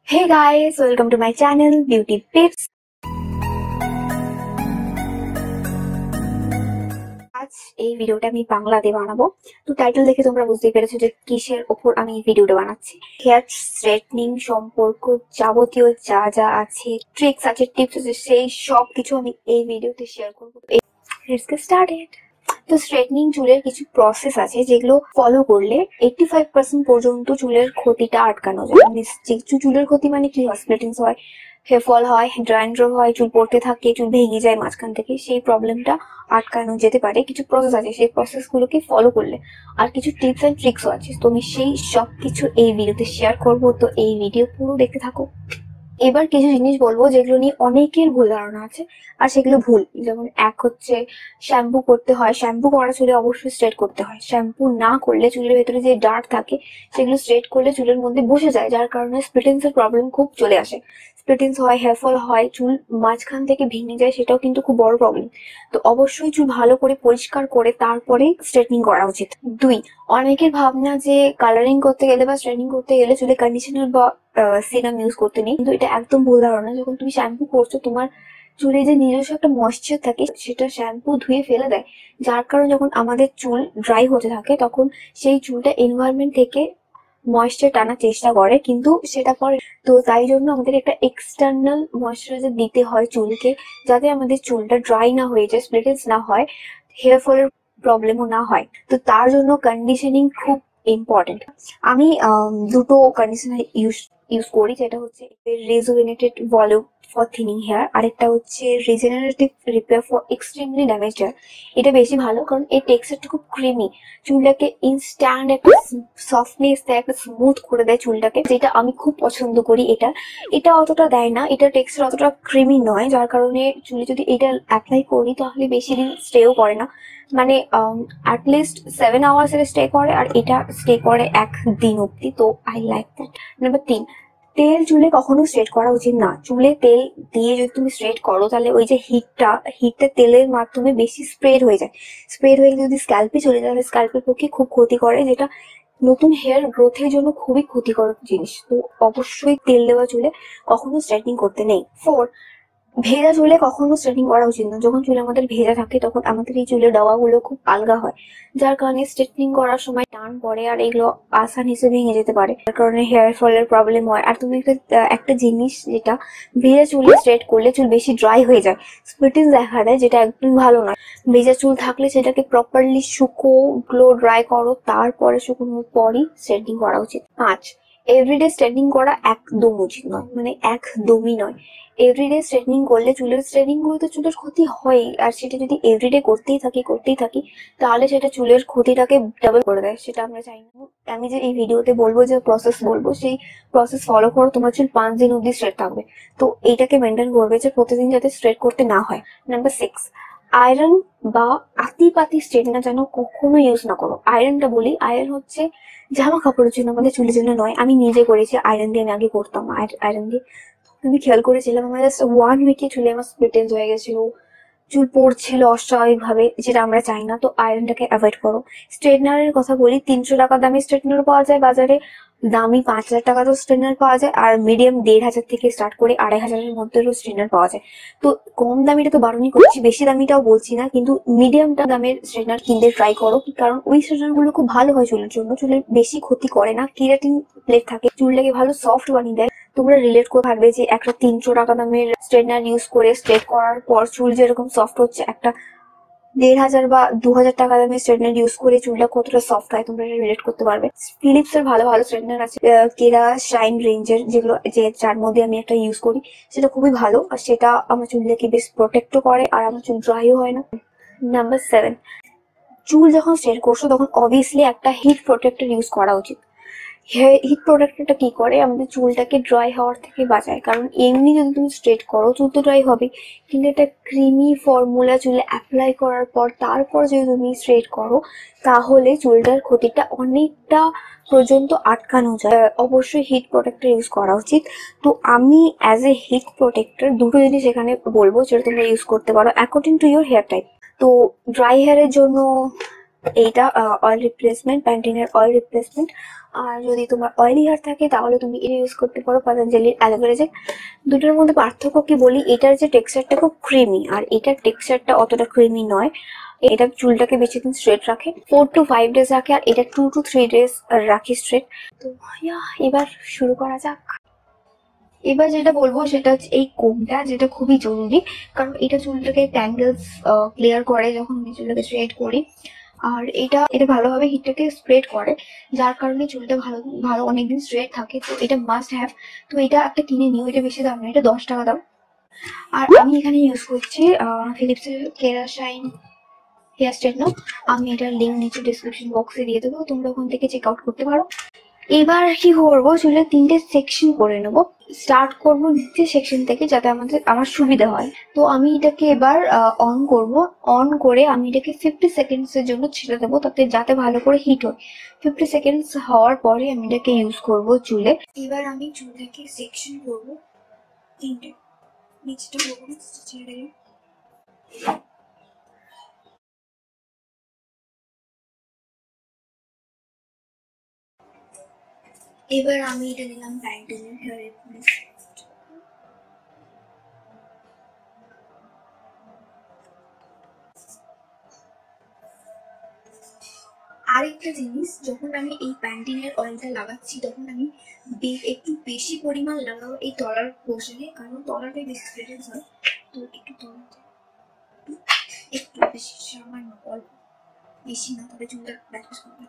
Hey guys, welcome to my channel Beauty Tips. আজ এই ভিডিওটা আমি বাংলাতে বানাবো। তো টাইটেল দেখে তোমরা বুঝতেই পেরেছো যে কিসের উপর আমি এই ভিডিওটা বানাচ্ছি। হেয়ার স্ট্রেটনিং সম্পর্ক যাবতীয় যা যা আছে, ট্রিক্স আছে, টিপস আছে, সেই সব কিছু আমি এই ভিডিওতে শেয়ার করবো। Let's get started. তো স্ট্রেটনিং চুলের কিছু প্রসেস আছে যেগুলো ফলো করলে 85% পর্যন্ত চুলের ক্ষতিটা আটকানো যায়। চুলের ক্ষতি মানে কি হয়? স্প্লিটিংস হয়, হেয়ার ফল হয়, ড্যান্ড্রফ হয়, চুল পড়তে থাকে, চুল ভেঙে যায় মাঝখান থেকে, সেই প্রবলেমটা আটকানো যেতে পারে। কিছু প্রসেস আছে, সেই প্রসেস গুলোকে ফলো করলে। আর কিছু টিপস এন্ড ট্রিক্সও আছে, তো আমি সেই সব কিছু এই ভিডিওতে শেয়ার করবো। তো এই ভিডিও পুরো দেখতে থাকো। এবার কিছু জিনিস বলবো যেগুলো নিয়ে অনেকের ভুল ধারণা আছে, আর সেগুলো ভুল। যেমন এক হচ্ছে শ্যাম্পু করতে হয়, শ্যাম্পু করা চুলে অবশ্যই স্ট্রেট করতে হয়। শ্যাম্পু না করলে চুলের ভেতরে যে ডার্ট থাকে সেগুলো স্ট্রেট করলে চুলের মধ্যে বসে যায়, যার কারণে স্প্লিটেন্স এর প্রবলেম খুব চলে আসে। স্প্লিটেন্স হয়, হেয়ার ফল হয়, চুল মাঝখান থেকে ভেঙে যায়, সেটাও কিন্তু খুব বড় প্রবলেম। তো অবশ্যই চুল ভালো করে পরিষ্কার করে তারপরে স্ট্রেটনিং করা উচিত। দুই, অনেকের ভাবনা যে কালারিং করতে গেলে বা স্ট্রেটনিং করতে গেলে চুলে কন্ডিশনার বা সিরাম ইউজ করতে নেই, কিন্তু এটা একদম ভুল ধারণা। যখন তুমি শ্যাম্পু করছো, তোমার চুলে যে নিজস্ব একটা ময়েশ্চার থাকে সেটা শ্যাম্পু ধুয়ে ফেলে দেয়, যার কারণে যখন আমাদের চুল ড্রাই হতে থাকে তখন সেই চুলটা এনভায়রনমেন্ট থেকে ময়েশ্চার টানার চেষ্টা করে, কিন্তু সেটা করে। তো তাই জন্য আমাদের একটা এক্সটার্নাল ময়েশ্চারাইজার দিতে হয় চুলকে, যাতে আমাদের চুলটা ড্রাই না হয়ে যায়, স্প্লিটেন্স না হয়, হেয়ার ফলের প্রবলেমও না হয়। তো তার জন্য কন্ডিশনিং খুব ইম্পর্টেন্ট। আমি দুটো কন্ডিশনার ইউজ করি, যেটা হচ্ছে rejuvenated volume for thinning hair, আরেকটা হচ্ছে regenerative repair for extremely damage hair. এটা বেশি ভালো কারণ এর টেক্সচারটা খুব ক্রিমি, চুলটাকে ইনস্ট্যান্ট একটা সফটনেস দেয়, একটা স্মুথ করে দেয় চুলটাকে, যেটা আমি খুব পছন্দ করি। এটা অতটা দেয় না, এটা টেক্সচার অতটা ক্রিমি নয়, যার কারণে চুলে যদি এটা অ্যাপ্লাই করি তাহলে বেশি দিন স্টেও করে না। মানে অ্যাটলিস্ট 7 আওয়ার্স এর স্টে করে, আর এটা স্টে করে 1 দিন অব্দি। তো আই লাইক দ্যাট। নাম্বার 3, তেল চুলে কখনো স্ট্রেট করা উচিত না। চুলে তেল দিয়ে যদি তুমি স্ট্রেট করো তাহলে ওই যে হিটটা তেলের মাধ্যমে বেশি স্প্রেড হয়ে যায়। স্প্রেড হয়ে যদি স্ক্যাল্পে চলে যায় তাহলে স্ক্যাল্পের পক্ষে খুব ক্ষতি করে, যেটা নতুন হেয়ার গ্রোথের জন্য খুবই ক্ষতিকর জিনিস। তো অবশ্যই তেল দেওয়া চুলে কখনো স্ট্রেটনিং করতে নেই। 4, ভেজা চুলে কখনো স্ট্রেটনিং করা উচিত না। যখন চুল আমাদের ভেজা থাকে তখন আমাদের এই চুলের ডগাগুলো খুব আলগা হয়, যার কারণে স্ট্রেটনিং করার সময় টান পড়ে আর এগুলো আসান হিসেবে ভেঙে যেতে পারে, যার কারণে হেয়ার ফলের প্রবলেম হয়। আর তুমি একটা জিনিস, যেটা ভেজা চুলে স্ট্রেট করলে চুল বেশি ড্রাই হয়ে যায়, স্প্লিটিং দেখা দেয়, যেটা একদম ভালো নয়। ভেজা চুল থাকলে সেটাকে প্রপারলি গ্লো ড্রাই করো, তারপরে শুকনোর পরই স্ট্রেটনিং করা উচিত। 5, এভরিডে স্ট্রেটনিং করা একদম উচিত নয়, মানে একদমই নয়। এভরিডে স্ট্রেটনিং করলে স্ট্রেটনিং করলে চুলের ক্ষতি হয়, আর সেটা যদি এভরিডে করতেই থাকি তাহলে সেটা চুলের ক্ষতিটাকে ডাবল করে দেয়, সেটা আমরা চাই না। আমি যে এই ভিডিওতে বলবো, যে প্রসেস বলবো, সেই প্রসেস ফলো করো, তোমার চুল 5 দিন অব্দি স্ট্রেট থাকবে। তো এইটাকে মেনটেন করবে যে প্রতিদিন যাতে স্ট্রেট করতে না হয়। নাম্বার 6, আয়রন বা আতিপাতি স্ট্রেটনার যেন কখনো ইউজ না করো। আয়রনটা বলি, আয়রন হচ্ছে জামা কাপড়ের জন্য, আমাদের চুলের জন্য নয়। আমি নিজে করেছি, আয়রন দিয়ে আমি আগে করতাম, আয়রন দিয়ে আমি খেয়াল করেছিলাম আমার জাস্ট 1 উইকে চুলে আমার স্প্লিটেন্স হয়ে গেছিল, চুল পড়ছিল অস্বাভাবিক ভাবে, যেটা আমরা চাই না। তো আয়রনটাকে অ্যাভয়েড করো। স্ট্রেটনারের কথা বলি, 300 টাকা দামি স্ট্রেটনার পাওয়া যায় বাজারে, দামি 5,000 টাকা তো স্ট্রেটনার পাওয়া যায়, আর মিডিয়াম 1,500 থেকে স্টার্ট করে 2,500-এর মধ্যেও স্ট্রেটনার পাওয়া যায়। তো কম দামিটা তো বারণই করছি, বেশি দামিটাও বলছি না, কিন্তু মিডিয়ামটা দামের স্ট্রেটনার কিনতে ট্রাই করো, কারণ ওই স্ট্রেটনার গুলো খুব ভালো হয় চুলের জন্য, চুলের বেশি ক্ষতি করে না, কেরাটিন প্লেট থাকে, চুলটাকে ভালো সফট বানিয়ে দেয়। তোমরা রিলেট করে পারবে যে একটা 300 টাকা দামের স্ট্রেটনার ইউজ করে স্ট্রেট করার পর চুল যেরকম সফট হচ্ছে, একটা 1,500 বা 2,000 টাকা দামের স্ট্রেটনার ইউজ করে চুলটা কতটা সফট হয় তোমরা রিলেট করতে পারবে। ফিলিপস এর ভালো ভালো স্ট্রেটনার আছে, কেরা শাইন রেঞ্জের, যেগুলো যার মধ্যে আমি একটা ইউজ করি, সেটা খুবই ভালো, আর সেটা আমার চুলটাকে বেশ প্রোটেক্টও করে, আর আমার চুল ড্রাইও হয় না। নাম্বার 7, চুল যখন স্ট্রেট করছো তখন অবভিয়াসলি একটা হিট প্রোটেক্টর ইউজ করা উচিত। হিট প্রোটেক্টরটা কি করে, আমাদের চুলটাকে ড্রাই হওয়ার থেকে বাঁচায়। কারণ এমনি যদি তুমি স্ট্রেট করো চুল তো ড্রাই হবে, কিন্তু একটা ক্রিমি ফর্মুলা চুলে অ্যাপ্লাই করার পর তারপর যদি তুমি স্ট্রেট করো তাহলে চুলটার ক্ষতিটা অনেকটা পর্যন্ত আটকানো যায়। অবশ্যই হিট প্রোটেক্টর ইউজ করা উচিত। তো আমি অ্যাজ এ হিট প্রোটেক্টর দুটো জিনিস এখানে বলবো যেটা তোমরা ইউজ করতে পারো according to your hair type. তো ড্রাই হেয়ারের জন্য এইটা অয়েল রিপ্লেসমেন্ট, প্যান্টিনের অয়েল রিপ্লেসমেন্ট, আর যদি তোমার অয়েলি হেয়ার থাকে তাহলে তুমি এটা ইউজ করতে পারো পতঞ্জলির অ্যালোভেরা জেল। দুটোর মধ্যে পার্থক্য কি বলি, এটার যে টেক্সচারটা খুব ক্রিমি আর এটার টেক্সচারটা অতটা ক্রিমি নয়। এটা চুলটাকে বেশি দিন স্ট্রেট রাখে, 4 to 5 days রাখে, আর এটা 2 to 3 days রাখে স্ট্রেট। তো এবার শুরু করা যাক। এবার যেটা বলবো সেটা হচ্ছে এই কোমটা, যেটা খুবই জরুরি, কারণ এটা চুলটাকে ট্যাঙ্গেলস ক্লিয়ার করে যখন আমি চুলটাকে স্ট্রেট করি। আর এটা এটা ভালোভাবে হিটটাকে স্প্রেড করে, যার কারণে চুলটা ভালো ভালো অনেকদিন স্ট্রেট থাকে। তো এটা মাস্ট হ্যাভ। তো এটা একটা কিনে নিও, এটা বেশি দাম না, এটা 10 টাকা দাম। আর আমি এখানে ইউজ করছি ফিলিপসের কেরা শাইন হেয়ার স্ট্রেটনার। আমি এটার লিঙ্ক নিচে ডিসক্রিপশন বক্সে দিয়ে দেবো, তোমরা ওখান থেকে চেক আউট করতে পারো। এবার কি করবো, চুলের 3টে সেকশন করে নেব। স্টার্ট করবো নিচে সেকশন থেকে, যাতে আমার সুবিধা হয়। তো আমি এটাকে এবার অন করব। অন করে আমি এটাকে 50 সেকেন্ডসের জন্য ছেড়ে দেবো, তাতে যাতে ভালো করে হিট হয়। 50 সেকেন্ডস হওয়ার পরে আমি এটাকে ইউজ করব চুলে। এবার আমি চুলটাকে সেকশন করবো 3টে। নিচটা করবো, ছেড়ে দিলাম। এবার আমি এটা দিলাম প্যান্টেনের হেয়ার রিপ্লেস। আরেকটা জিনিস, যখন আমি এই প্যান্টিনের অয়েলটা লাগাচ্ছি তখন আমি একটু বেশি পরিমাণ লাগাবো এই তলার পোর্শনে, কারণ তলাটাই বেশি স্প্রেডেন্স হয়। তো একটু তলাতে একটু বেশি, সামান্য অল্প, বেশি না, তবে চুলটা ব্যাকওয়াশ করবে।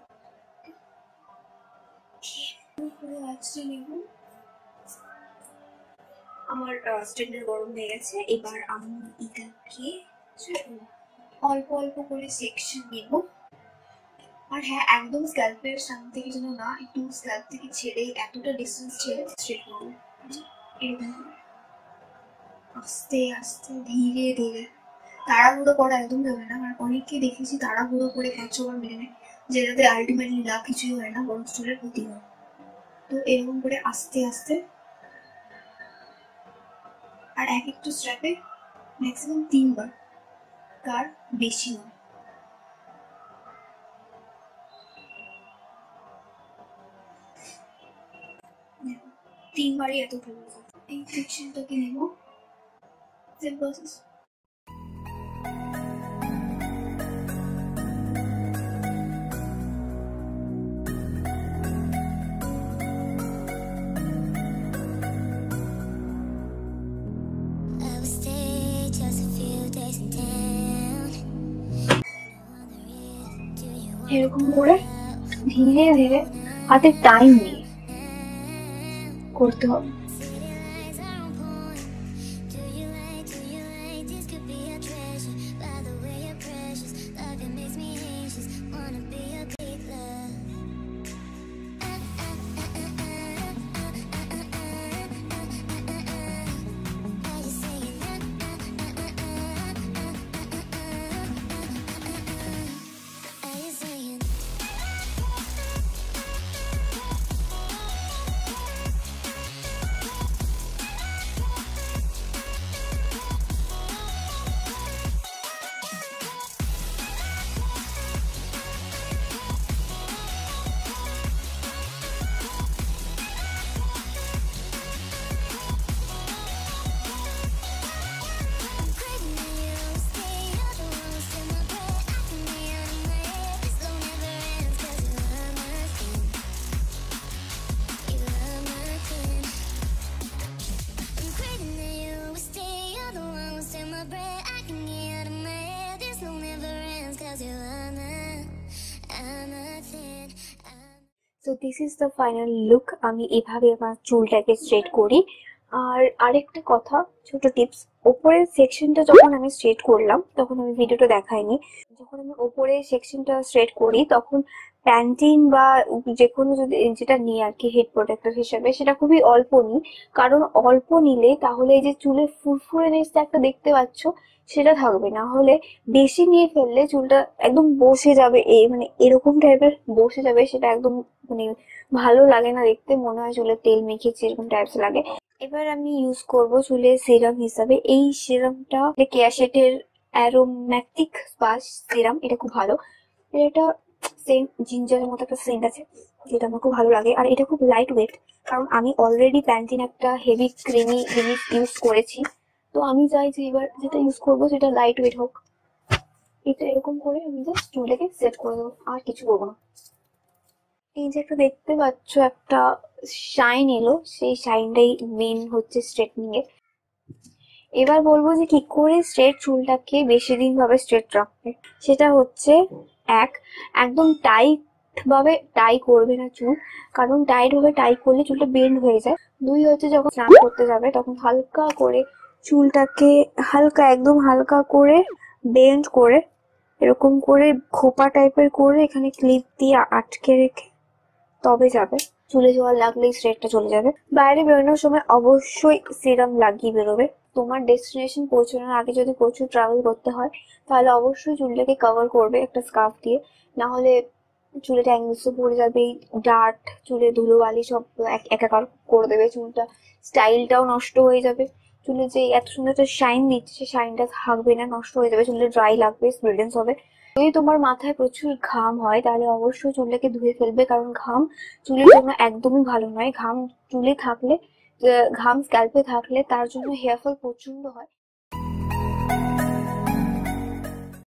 আমার স্ট্রেটনার গরম হয়ে গেছে। এবার আমি এটাকে অল্প অল্প করে সেকশন নেব। আর হ্যাঁ, একদম স্ক্যাল্পের সামনে থেকে যেন না, একটু স্ক্যাল্প থেকে ছেড়ে এতটা ডিস্টেন্স ছেড়ে স্ট্রেট করবো। এরকম আস্তে আস্তে ধীরে ধীরে, তাড়াহুড়ো করা একদম যাবে না। আর অনেককে দেখেছি তাড়াহুড়ো করে 5-6 বার মেরে নেয়, যেটাতে আলটিমেটলি লাভ কিছুই হয় না, বরং চুলের ক্ষতি হয়। তো এরকম করে আস্তে আস্তে, আর এক একটু স্ট্র্যাপে ম্যাক্সিমাম 3 বার, কার বেশি নয়। 3 বারই এত ভালো। এই সেকশনটাকে নেব, সেম প্রসেস। এরকম করে ধীরে ধীরে হাতে টাইম নিয়ে করতে হবে। So this is the final look. আমি এভাবে আমার চুলটাকে স্ট্রেট করি। আর আরেকটা কথা, ছোট টিপস, ওপরের সেকশনটা যখন আমি স্ট্রেট করলাম তখন আমি ভিডিওটা দেখাইনি। যখন আমি ওপরের সেকশনটা স্ট্রেট করি তখন প্যান্টিন বা যে কোনো যদি যেটা নিই আর কি হেড প্রোটেক্টর হিসাবে, সেটা খুবই অল্প নিই। কারণ অল্প নিলে তাহলে এই যে চুলের ফুরফুরে নেসটা একটা দেখতে পাচ্ছ সেটা থাকবে, না হলে বেশি নিয়ে ফেললে চুলটা একদম বসে যাবে, মানে এরকম টাইপের বসে যাবে, সেটা একদম মানে ভালো লাগে না দেখতে, মনে হয় চুলে তেল মেখেছি এরকম টাইপস লাগে। এবার আমি ইউজ করব চুলে সিরাম হিসাবে এই সিরামটা, কেয়া শেটের অ্যারোম্যাটিক স্পাশ সিরাম। এটা খুব ভালো। এটা সেন্ট, জিঞ্জারের মতো একটা সেন্ট আছে যেটা আমার খুব ভালো লাগে। আর এটা খুব লাইট ওয়েট, কারণ আমি অলরেডি প্যান্টিন একটা হেভি ক্রিমি জিনিস ইউজ করেছি। তো আমি চাই যে এবার যেটা ইউজ করবো সেটা লাইট ওয়েট হোক। এটা এরকম করে আমি জাস্ট চুলটাকে সেট করে দেবো, আর কিছু করবো না। এই যে একটা দেখতে পাচ্ছ একটা শাইন এলো, সেই শাইনটাই মেন হচ্ছে স্ট্রেটনিং এর। এবার বলবো যে কি করে স্ট্রেট চুলটাকে বেশি দিন ভাবে স্ট্রেট রাখবে। সেটা হচ্ছে এক, একদম টাইট ভাবে টাই করবে না চুল, কারণ টাইট ভাবে টাই করলে চুলটা বেন্ড হয়ে যায়। দুই হচ্ছে যখন স্নান করতে যাবে তখন হালকা করে চুলটাকে হালকা একদম হালকা করে বেন্ড করে এরকম করে খোপা টাইপের করে এখানে ক্লিপ দিয়ে আটকে রেখে তবে যাবে। চুলে জল লাগলেই স্ট্রেটটা চলে যাবে। বাইরে বেরোনোর সময় অবশ্যই সিরাম লাগিয়ে বেরোবে। তোমার ডেস্টিনেশন পৌঁছানোর আগে যদি প্রচুর ট্রাভেল করতে হয় তাহলে অবশ্যই চুলটাকে কভার করবে একটা স্কার্ফ দিয়ে, না হলে চুলে ট্যাঙ্গেলস পড়ে যাবে, ডার্ট চুলে ধুলোবালি সব একাকার করে দেবে, চুলটা স্টাইলটাও নষ্ট হয়ে যাবে। চুলে যে এত সুন্দর একটা শাইন দিচ্ছে সেই শাইনটা থাকবে না, নষ্ট হয়ে যাবে, চুলে ড্রাই লাগবে, স্প্রেডেন্স হবে। যদি তোমার মাথায় প্রচুর ঘাম হয় তাহলে অবশ্যই চুলটাকে ধুয়ে ফেলবে, কারণ ঘাম চুলের জন্য একদমই ভালো নয়। ঘাম চুলে থাকলে, ঘাম স্ক্যাল্পে থাকলে তার জন্য হেয়ার ফল প্রচন্ড হয়।